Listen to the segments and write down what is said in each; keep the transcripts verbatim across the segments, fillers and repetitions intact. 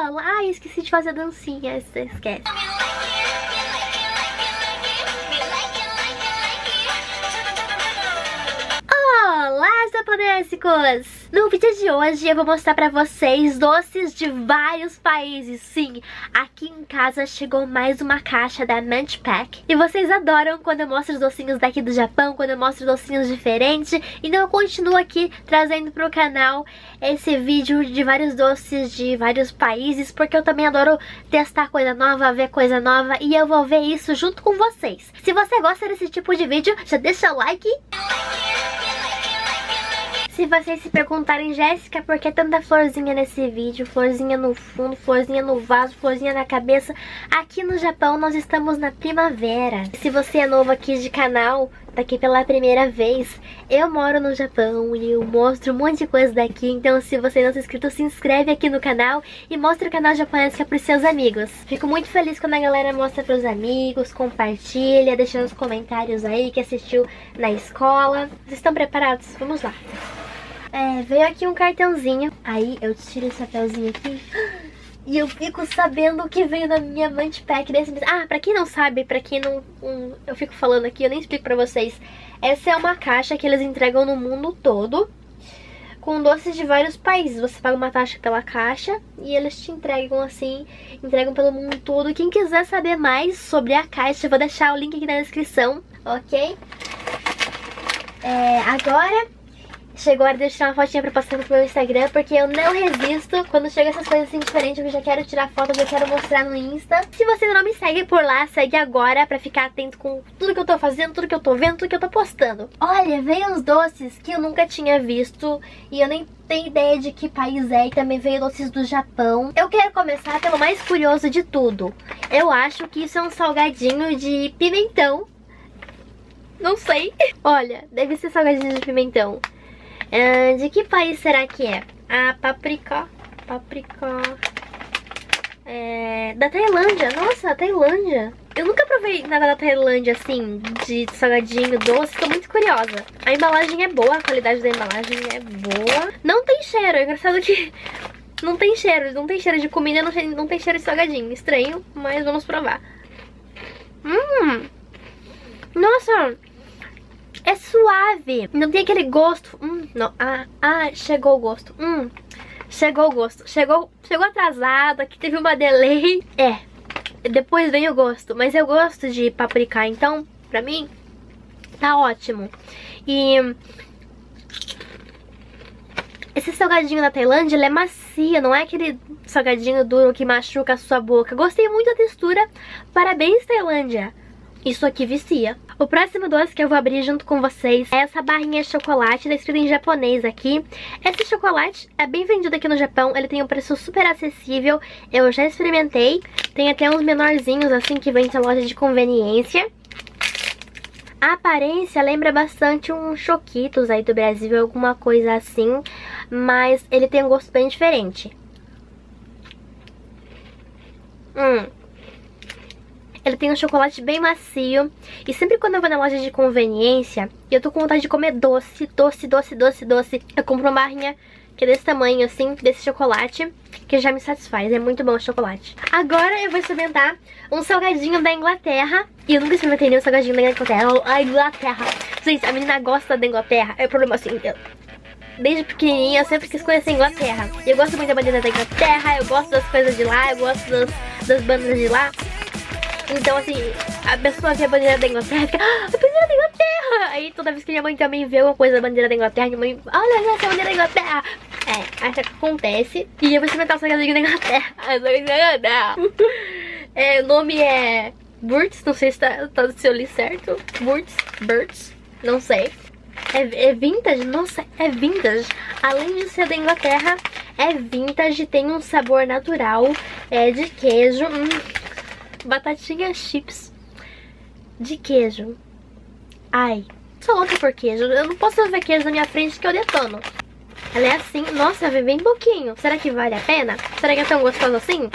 falo, ah, esqueci de fazer a dancinha, você esquece. Olá, japonesicos! No vídeo de hoje eu vou mostrar pra vocês doces de vários países. Sim, aqui em casa chegou mais uma caixa da Munch Pack. E vocês adoram quando eu mostro os docinhos daqui do Japão, quando eu mostro docinhos diferentes. Então eu continuo aqui trazendo pro canal esse vídeo de vários doces de vários países, porque eu também adoro testar coisa nova, ver coisa nova, e eu vou ver isso junto com vocês. Se você gosta desse tipo de vídeo, já deixa o like. Se vocês se perguntarem, Jéssica, por que tanta florzinha nesse vídeo? Florzinha no fundo, florzinha no vaso, florzinha na cabeça. Aqui no Japão nós estamos na primavera. Se você é novo aqui de canal, tá aqui pela primeira vez, eu moro no Japão e eu mostro um monte de coisa daqui. Então se você não é inscrito, se inscreve aqui no canal e mostra o canal Japonesca pros seus amigos. Fico muito feliz quando a galera mostra pros amigos, compartilha, deixa nos comentários aí que assistiu na escola. Vocês estão preparados? Vamos lá. É, veio aqui um cartãozinho. Aí eu tiro esse papelzinho aqui e eu fico sabendo o que veio na minha Munch Pack desse mês. Ah, pra quem não sabe, pra quem não... Um, eu fico falando aqui, eu nem explico pra vocês. Essa é uma caixa que eles entregam no mundo todo, com doces de vários países. Você paga uma taxa pela caixa e eles te entregam assim, entregam pelo mundo todo. Quem quiser saber mais sobre a caixa, eu vou deixar o link aqui na descrição, ok? É, agora... chegou a hora de eu tirar uma fotinha pra postar no meu Instagram, porque eu não resisto. Quando chega essas coisas assim diferentes, eu já quero tirar foto, eu já quero mostrar no Insta. Se você ainda não me segue por lá, segue agora pra ficar atento com tudo que eu tô fazendo, tudo que eu tô vendo, tudo que eu tô postando. Olha, veio uns doces que eu nunca tinha visto e eu nem tenho ideia de que país é, e também veio doces do Japão. Eu quero começar pelo mais curioso de tudo. Eu acho que isso é um salgadinho de pimentão. Não sei. Olha, deve ser salgadinho de pimentão. Uh, de que país será que é? A paprika. Paprika. É, da Tailândia. Nossa, Tailândia. Eu nunca provei nada da Tailândia assim, de salgadinho, doce. Tô muito curiosa. A embalagem é boa, a qualidade da embalagem é boa. Não tem cheiro, é engraçado que não tem cheiro. Não tem cheiro de comida, não tem, não tem cheiro de salgadinho. Estranho, mas vamos provar. Hum. Nossa. É suave, não tem aquele gosto. Hum, não. Ah, ah, chegou o gosto. Hum, chegou o gosto. Chegou, chegou atrasado, aqui teve uma delay. É, depois vem o gosto. Mas eu gosto de paprika, então, pra mim, tá ótimo. E esse salgadinho da Tailândia, ele é macio, não é aquele salgadinho duro que machuca a sua boca. Gostei muito da textura. Parabéns, Tailândia. Isso aqui vicia. O próximo doce que eu vou abrir junto com vocês é essa barrinha de chocolate, tá escrito em japonês aqui. Esse chocolate é bem vendido aqui no Japão, ele tem um preço super acessível, eu já experimentei. Tem até uns menorzinhos assim que vem na loja de conveniência. A aparência lembra bastante um Choquitos aí do Brasil, alguma coisa assim, mas ele tem um gosto bem diferente. Hum... Ele tem um chocolate bem macio. E sempre quando eu vou na loja de conveniência e eu tô com vontade de comer doce, doce, doce, doce, doce, eu compro uma barrinha que é desse tamanho assim, desse chocolate, que já me satisfaz, é muito bom o chocolate. Agora eu vou experimentar um salgadinho da Inglaterra. E eu nunca experimentei nenhum salgadinho da Inglaterra. A Inglaterra, gente, a menina gosta da Inglaterra. É o problema assim, eu... desde pequenininha eu sempre quis conhecer a Inglaterra. E eu gosto muito da bandeira da Inglaterra, eu gosto das coisas de lá, eu gosto das, das bandas de lá. Então, assim, a pessoa vê a bandeira da Inglaterra e fica, ah, a bandeira da Inglaterra! Aí, toda vez que minha mãe também vê alguma coisa da bandeira da Inglaterra, minha mãe, olha essa bandeira da Inglaterra! É, acho que acontece. E eu vou experimentar o salgadinho da Inglaterra. É, o nome é Burt's, não sei se, tá, tá, se eu li certo. Burt's, Burt's, não sei. É, é vintage? Nossa, é vintage. Além de ser da Inglaterra, é vintage, tem um sabor natural, é de queijo. Hum. Batatinha chips de queijo. Ai, sou louca por queijo. Eu não posso ver queijo na minha frente que eu detono. Ela é assim, nossa, vem bem pouquinho. Será que vale a pena? Será que é tão gostoso assim?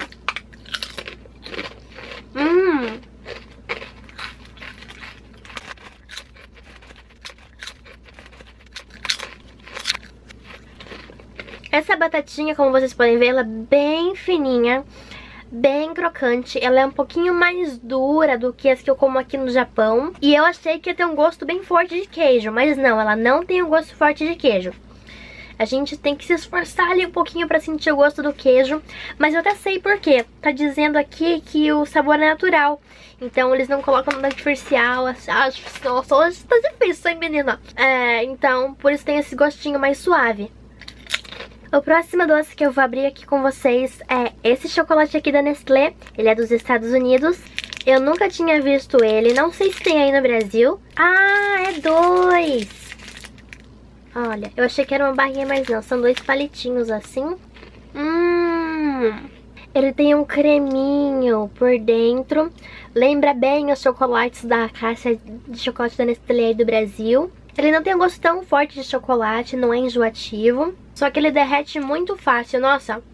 Hum. Essa batatinha, como vocês podem ver, ela é bem fininha, bem crocante. Ela é um pouquinho mais dura do que as que eu como aqui no Japão. E eu achei que ia ter um gosto bem forte de queijo, mas não, ela não tem um gosto forte de queijo. A gente tem que se esforçar ali um pouquinho pra sentir o gosto do queijo. Mas eu até sei por quê. Tá dizendo aqui que o sabor é natural. Então eles não colocam nada artificial. Nossa, hoje tá difícil, hein, menina? É, então por isso tem esse gostinho mais suave. O próximo doce que eu vou abrir aqui com vocês é esse chocolate aqui da Nestlé. Ele é dos Estados Unidos. Eu nunca tinha visto ele. Não sei se tem aí no Brasil. Ah, é dois! Olha, eu achei que era uma barrinha, mas não. São dois palitinhos assim. Hum... Ele tem um creminho por dentro. Lembra bem os chocolates da caixa de chocolate da Nestlé aí do Brasil. Ele não tem um gosto tão forte de chocolate, não é enjoativo. Só que ele derrete muito fácil. Nossa,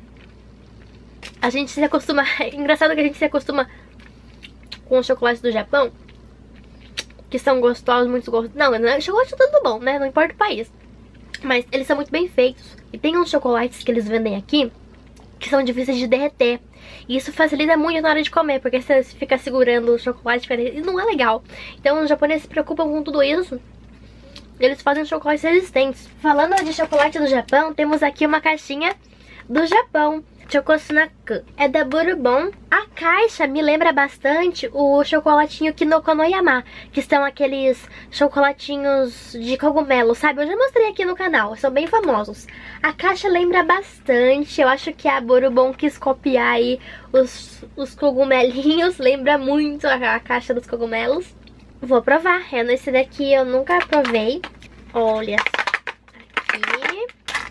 a gente se acostuma... Engraçado que a gente se acostuma com os chocolates do Japão, que são gostosos, muito gostosos. Não, chocolate é tudo bom, né? Não importa o país. Mas eles são muito bem feitos. E tem uns chocolates que eles vendem aqui que são difíceis de derreter. E isso facilita muito na hora de comer, porque você fica segurando o chocolate e não é legal. Então os japoneses se preocupam com tudo isso. Eles fazem chocolates resistentes. Falando de chocolate do Japão, temos aqui uma caixinha do Japão. Chocosnaku. É da Bourbon. A caixa me lembra bastante o chocolatinho Kinoko no Yama, que são aqueles chocolatinhos de cogumelo, sabe? Eu já mostrei aqui no canal, são bem famosos. A caixa lembra bastante. Eu acho que a Bourbon quis copiar aí os, os cogumelinhos. Lembra muito a, a caixa dos cogumelos. Vou provar. É nesse daqui eu nunca provei. Olha. Aqui.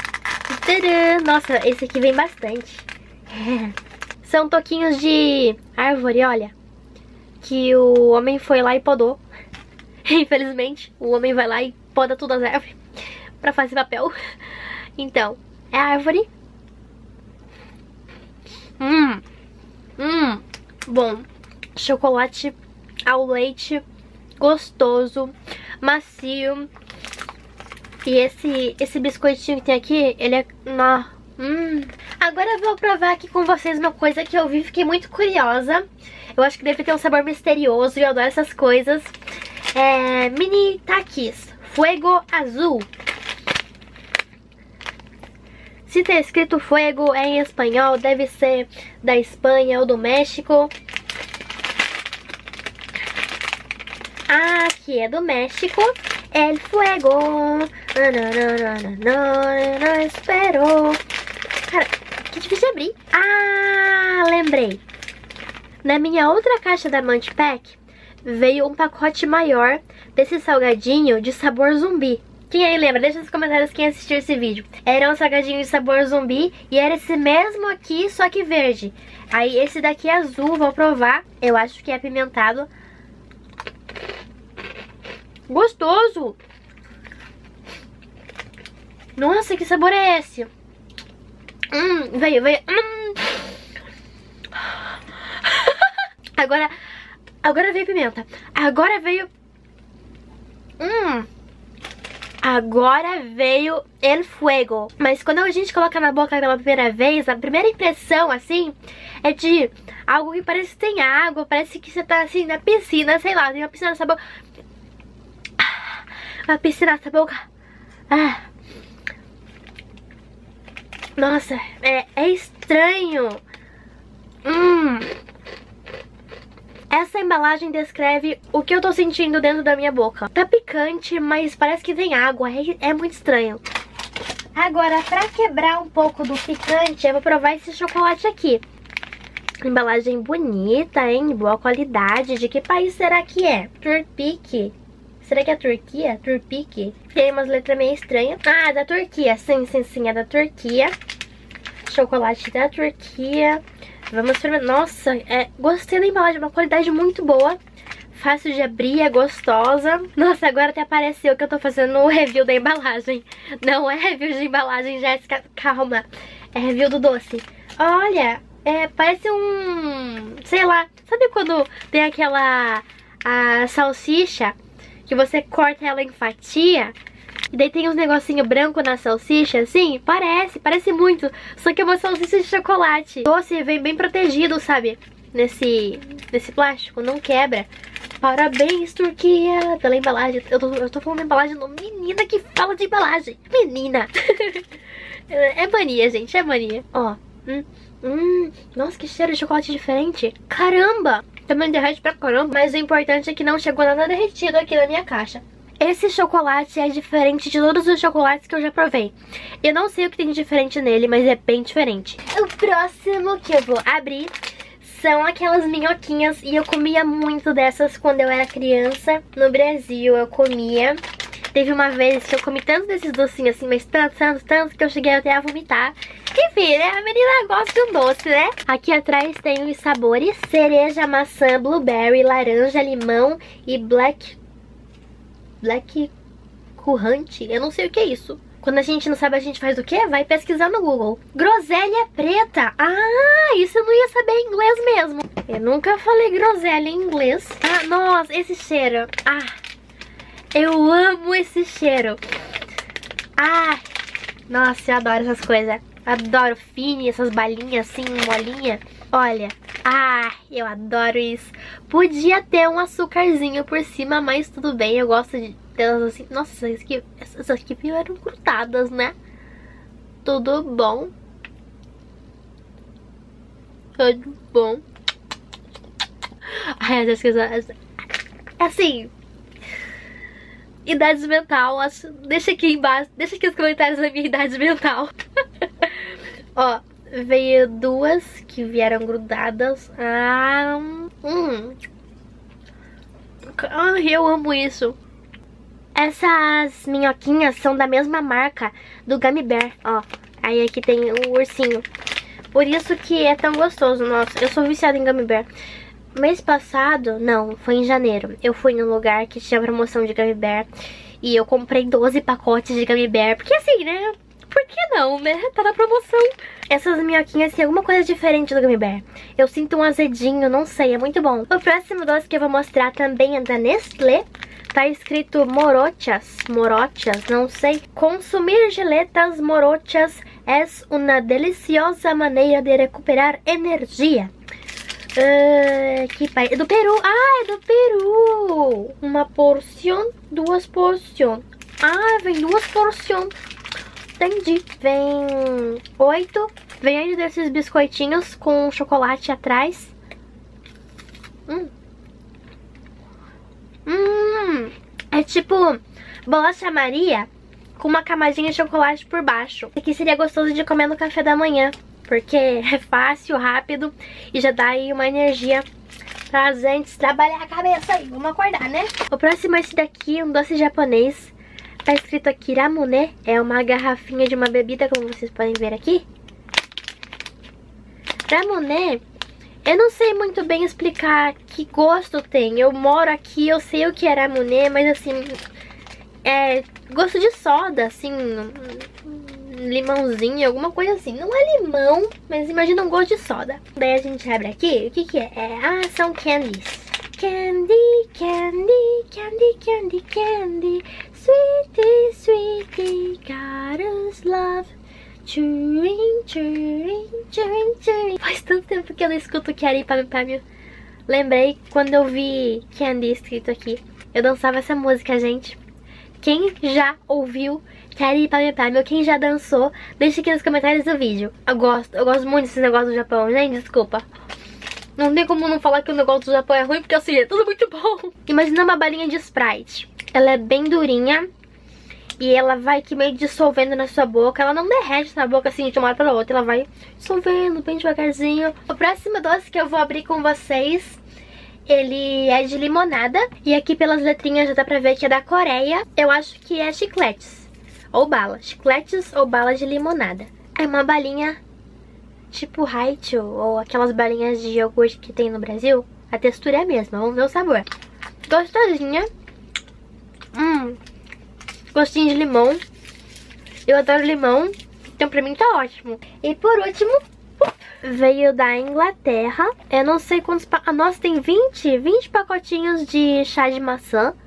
Tadã! Nossa, esse aqui vem bastante. É. São toquinhos de árvore, olha. Que o homem foi lá e podou. Infelizmente, o homem vai lá e poda todas as árvores pra fazer papel. Então, é árvore. Hum. Hum. Bom. Chocolate ao leite. Gostoso. Macio. E esse, esse biscoitinho que tem aqui, ele é... Nó, hum. Agora eu vou provar aqui com vocês uma coisa que eu vi e fiquei muito curiosa. Eu acho que deve ter um sabor misterioso e eu adoro essas coisas. É... Mini Takis Fuego Azul. Se tá escrito Fuego é em espanhol, deve ser da Espanha ou do México. Aqui é do México. El fuego, não espero. Cara, que difícil de abrir. Ah, lembrei. Na minha outra caixa da Munch Pack veio um pacote maior desse salgadinho de sabor zumbi. Quem aí lembra? Deixa nos comentários quem assistiu esse vídeo. Era um salgadinho de sabor zumbi e era esse mesmo aqui, só que verde. Aí esse daqui é azul, vou provar. Eu acho que é apimentado. Gostoso! Nossa, que sabor é esse? Hum, veio, veio. Hum. Agora, agora veio pimenta. Agora veio... Hum. Agora veio el fuego. Mas quando a gente coloca na boca pela primeira vez, a primeira impressão, assim, é de algo que parece que tem água. Parece que você tá, assim, na piscina, sei lá. Tem uma piscina nessa boca. Uma piscina nessa boca. Ah. Nossa, é, é estranho. Hum. Essa embalagem descreve o que eu tô sentindo dentro da minha boca. Tá picante, mas parece que tem água. É, é muito estranho. Agora, pra quebrar um pouco do picante, eu vou provar esse chocolate aqui. Embalagem bonita, hein? Boa qualidade. De que país será que é? Turpique. Será que é a Turquia? Turpique. Tem umas letras meio estranhas. Ah, é da Turquia. Sim, sim, sim, é da Turquia. Chocolate da Turquia. Vamos experimentar. Nossa, é... gostei da embalagem. Uma qualidade muito boa. Fácil de abrir, é gostosa. Nossa, agora até apareceu que eu tô fazendo o review da embalagem. Não é review de embalagem, Jéssica. Calma. É review do doce. Olha, é, parece um... sei lá. Sabe quando tem aquela... a salsicha... que você corta ela em fatia, E daí tem uns negocinho branco na salsicha, assim. Parece, parece muito. Só que é uma salsicha de chocolate. Doce, vem bem protegido, sabe? Nesse, nesse plástico, não quebra. Parabéns, Turquia, pela embalagem. Eu tô, eu tô falando embalagem, não. Menina que fala de embalagem. Menina. É mania, gente, é mania. Ó. Hum, hum. Nossa, que cheiro de chocolate diferente. Caramba. Também derrete pra caramba. Mas o importante é que não chegou nada derretido aqui na minha caixa. Esse chocolate é diferente de todos os chocolates que eu já provei. Eu não sei o que tem de diferente nele, mas é bem diferente. O próximo que eu vou abrir são aquelas minhoquinhas. E eu comia muito dessas quando eu era criança. No Brasil eu comia. Teve uma vez que eu comi tanto desses docinhos assim, mas tanto, tanto, tanto, que eu cheguei até a vomitar. Enfim, né? A menina gosta de um doce, né? Aqui atrás tem os sabores: cereja, maçã, blueberry, laranja, limão e black... Black currante? Eu não sei o que é isso. Quando a gente não sabe, a gente faz o quê? Vai pesquisar no Google. Groselha preta. Ah, isso eu não ia saber em inglês mesmo. Eu nunca falei groselha em inglês. Ah, nossa, esse cheiro. Ah, eu amo esse cheiro. Ah, nossa, eu adoro essas coisas. Adoro fine, essas balinhas assim, molinha. Olha, ah, eu adoro isso. Podia ter um açúcarzinho por cima, mas tudo bem, eu gosto de delas assim. Nossa, essas aqui, essas aqui eram grudadas, né? Tudo bom. Tudo bom. Ai, essas coisas... Assim... Idade mental, acho... deixa aqui embaixo, deixa aqui nos comentários a minha idade mental. Ó, veio duas que vieram grudadas. Ah, hum. Ah, eu amo isso. Essas minhoquinhas são da mesma marca do Gummy Bear, ó. Aí aqui tem o ursinho. Por isso que é tão gostoso, nossa. Eu sou viciada em Gummy Bear. Mês passado, não, foi em janeiro, eu fui num lugar que tinha promoção de Gummy Bear e eu comprei doze pacotes de Gummy Bear, porque assim, né, por que não, né, tá na promoção. Essas minhoquinhas têm alguma coisa diferente do Gummy Bear. Eu sinto um azedinho, não sei, é muito bom. O próximo doce que eu vou mostrar também é da Nestlé. Tá escrito morochas, morochas, não sei. Consumir geletas morochas é uma deliciosa maneira de recuperar energia. Uh, que país? É do Peru. Ah, é do Peru. Uma porção, duas porções. Ah, vem duas porções. Entendi. Vem oito. Vem aí desses biscoitinhos com chocolate atrás. Hum. Hum. É tipo bolacha Maria com uma camadinha de chocolate por baixo. Isso aqui seria gostoso de comer no café da manhã, porque é fácil, rápido e já dá aí uma energia pra gente trabalhar a cabeça aí. Vamos acordar, né? O próximo é esse daqui, um doce japonês. Tá escrito aqui Ramune. É uma garrafinha de uma bebida, como vocês podem ver aqui. Ramune, eu não sei muito bem explicar que gosto tem. Eu moro aqui, eu sei o que é Ramune, mas assim... É gosto de soda, assim... limãozinho, alguma coisa assim. Não é limão, mas imagina um gosto de soda. Daí a gente abre aqui, o que que é? é ah, são candies. Candy, candy, candy, candy, candy. Sweetie, sweetie, Carol's love. Chewing, chewing, chewing, chewing. Faz tanto tempo que eu não escuto Kyary Pame Pame. Lembrei quando eu vi Candy escrito aqui. Eu dançava essa música, gente. Quem já ouviu Kyary Pame Pame ou quem já dançou, deixa aqui nos comentários do vídeo. Eu gosto, eu gosto muito desse negócio do Japão, gente, desculpa. Não tem como não falar que o negócio do Japão é ruim, porque assim, é tudo muito bom. Imagina uma balinha de Sprite. Ela é bem durinha e ela vai que meio dissolvendo na sua boca. Ela não derrete na boca assim de uma hora para outra, ela vai dissolvendo bem devagarzinho. O próximo doce que eu vou abrir com vocês, ele é de limonada. E aqui pelas letrinhas já dá pra ver que é da Coreia. Eu acho que é chicletes ou bala, chicletes ou bala de limonada. É uma balinha tipo Haichu, ou aquelas balinhas de iogurte que tem no Brasil. A textura é a mesma, vamos ver o sabor. Gostosinha. Hum, gostinho de limão. Eu adoro limão, então pra mim tá ótimo. E por último, veio da Inglaterra. Eu não sei quantos... Pa... Nossa, tem vinte, vinte pacotinhos de chá de maçã.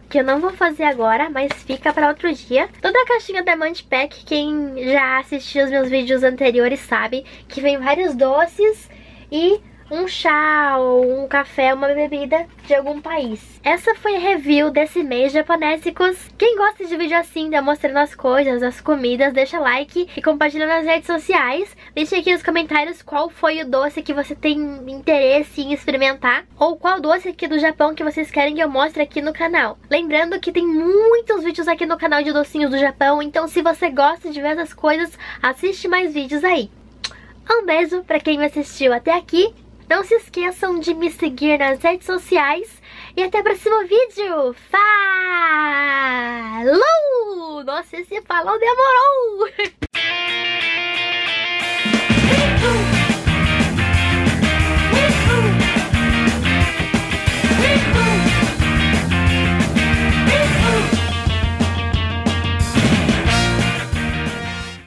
que eu não vou fazer agora, mas fica pra outro dia. Toda a caixinha Diamond Pack, quem já assistiu os meus vídeos anteriores sabe que vem vários doces e um chá ou um café, uma bebida de algum país. Essa foi a review desse mês, japonésicos. Quem gosta de vídeo assim, de mostrando as coisas, as comidas, deixa like e compartilha nas redes sociais. Deixe aqui nos comentários qual foi o doce que você tem interesse em experimentar, ou qual doce aqui do Japão que vocês querem que eu mostre aqui no canal. Lembrando que tem muitos vídeos aqui no canal de docinhos do Japão, então se você gosta de ver essas coisas, assiste mais vídeos aí. Um beijo pra quem me assistiu até aqui. Não se esqueçam de me seguir nas redes sociais. E até o próximo vídeo. Falou! Nossa, esse falou demorou!